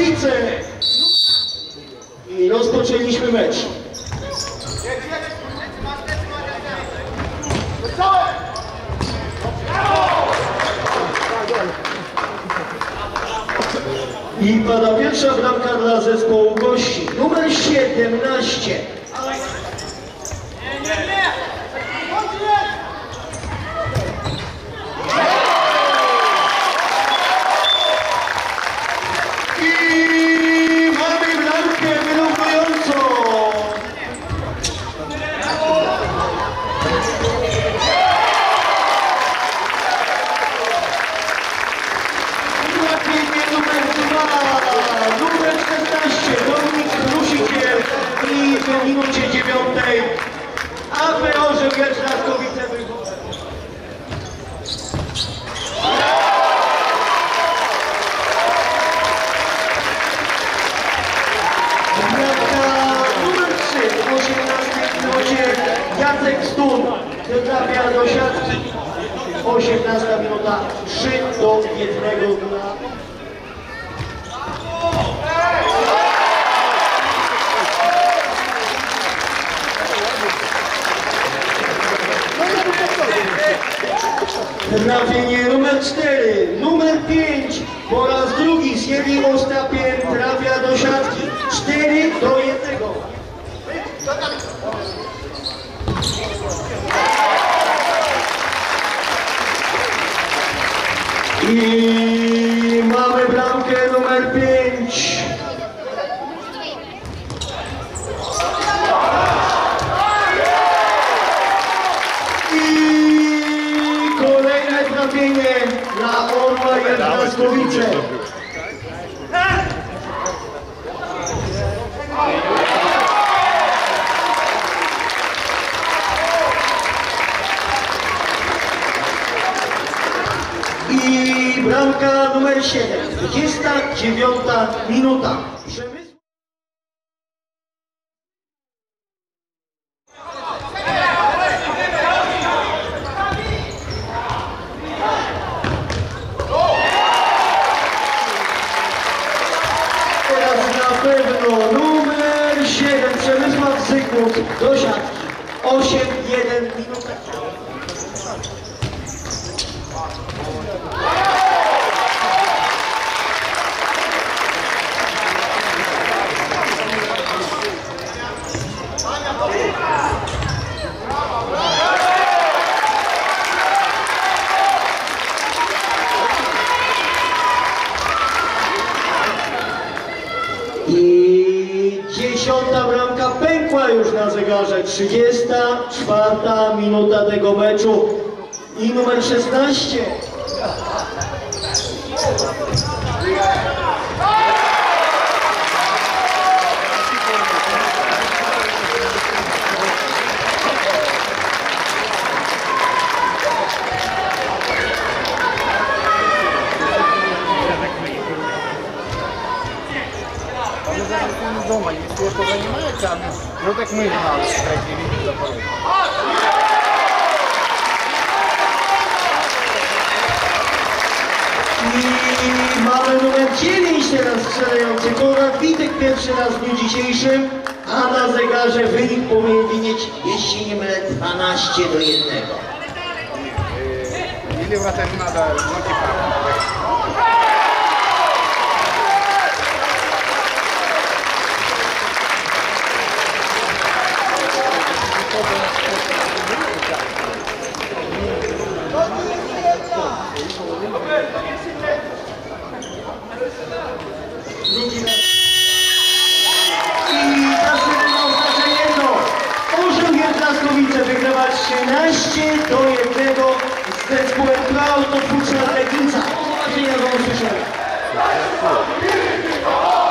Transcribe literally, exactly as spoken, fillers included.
Jastrzębice i rozpoczęliśmy mecz. I pada pierwsza bramka dla zespołu gości, numer siedemnaście. I mamy bramkę wyrównującą. Numer szesnaście, Dominik Krusiciel i w minucie dziewiątej A P Orzeł Jastrzębice wychodzi. Bramka numer trzy, w osiemnastej minucie Jacek Stun trafia do siatki. osiemnasta minuta, trzy do jednego dla trafienie numer cztery, numer pięć, po raz drugi z Jeli Ostapien trafia do siatki. cztery do jednego. I mamy bramkę numer pięć. Trafienie dla Orła Jastrzębice. I bramka numer siedem, dwudziesta dziewiąta minuta. Numer siedem, Przemysław Zygmunt do siatki. osiem jeden minuta. I dziesiąta bramka pękła już na zegarze, trzydziesta czwarta minuta tego meczu i numer szesnaście. Дома, если это занимается, ну так мы знали, какие виды заполнять. I mamy numer dziewięć teraz strzelający, Konrad Witek pierwszy raz w dniu dzisiejszym, a na zegarze wynik powinien widzieć, jeśli nie mylę, dwanaście do jednego. Или вратарь надо ноги парить. Drugi raz. I zaczyna oznacza jedno. Orzeł Jastrzębice wygrywa trzynaście do jednego z zespołem Klaus do Futrzna Legnica. Do zobaczenia, do usłyszenia.